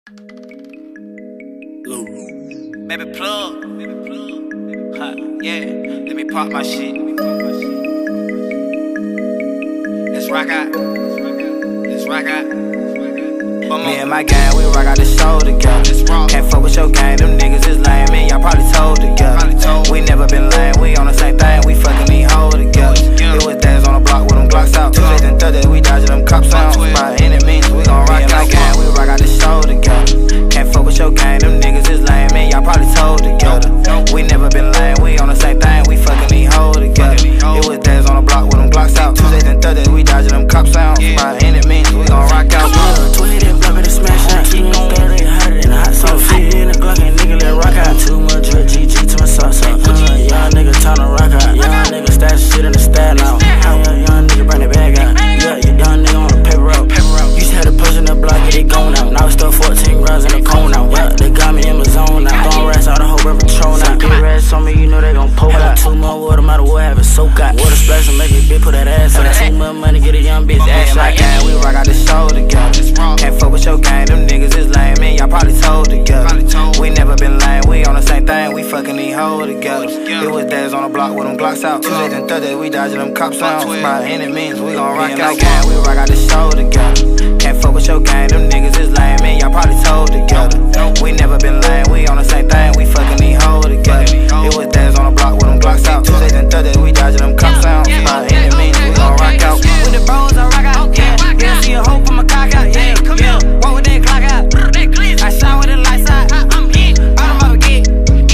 Baby plug. Huh, yeah, let me pop my shit. Let's rock out. Let's rock out. Me and my gang, we rock out the show together. Can't fuck with your gang, them niggas is lame, man. Y'all probably told together. We never been lame, we on the same thing, we fucking these hoes together. It was days on the block with them Glocks out. Tuesdays and Thursdays, we dodging them cops out. By any means, we gon' rock out. Me and my gang, we rock out the show together. Can't fuck with your gang, them niggas is lame, man. Y'all probably told together. We never been lame, we on the same thing, we fucking these hoes together. It was days on the block with them Glocks out. Tuesdays and Thursdays, we dodging them cops out. By any means, we gon' rock out. Smash out, keep on 30, hotter than a hot sauce. Fit in the Glock and nigga let rock out. Too much drip, GG to my sauce up. Young nigga time to rock out. Young nigga stash shit in the style now. Young nigga bring the bag out. Yeah, young nigga on the paper route. Used to have the push in the block, get it gone out. Now we stuck 14 rounds in the cone now. Yeah, they got me in my zone now. Throwing rats out the whole river patrol now. Get rats on me, you know they gon' poke out. Too much water, matter what, have it soak out. Water splash and make it bitch, put that ass out. Too much money, get a young bitch ass shot. We rock out the show together. Can't fuck with your gang, them niggas is lame, man. Y'all probably told together. We never been lame, we on the same thing, we fucking these hoes together. It was days on the block with them Glocks out. Tuesdays and Thursdays, we dodging them cops out. By any means, we gon' rock out. Gang, we rock out the show together. Can't fuck with your gang, them niggas is lame, man. Y'all probably told together. We never been lame, we on the same thing, we fucking these hoes together. It was days on the block with them Glocks out. Tuesdays and Thursdays, we dodging them cops out. By any means, we gon' rock out. With the bros, I rock out. Yeah, see a hoe from a cock out. Yeah. What with that Glock out? I shine with the lights out. I'm hit. Bottom of a get.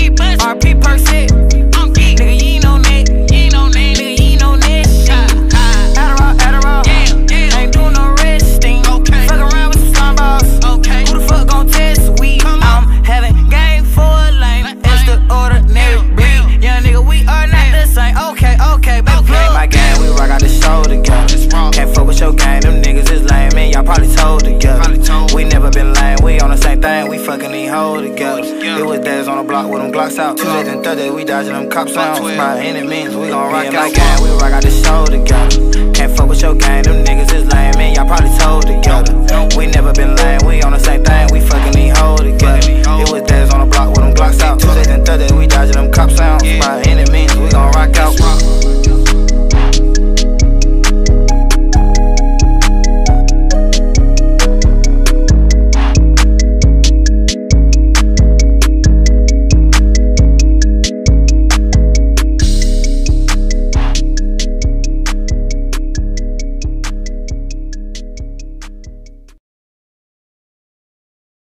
RP Percet. I'm geek. Nigga, you ain't on that. Nigga, you ain't on that shit. Adderall. Ain't doing no resting. Fuck around with some slime balls. Who the fuck gon' test weed? I'm having game for a lame. Extraordinary breed. Young nigga, we are not the same. Okay, baby. My gang, we rock out the show together. Can't fuck with your gang, them niggas is lame, man. Y'all probably told together. We never been lame, we on the same thing, we fucking these hoes together. It was days on the block with them Glocks out. Tuesdays and Thursdays, we dodging them cops out. By any means, we gon' rock out. My gang, we rock out the show together. Can't fuck with your gang, them niggas is lame, man. Y'all probably told together. We never been lame, we on the same thing.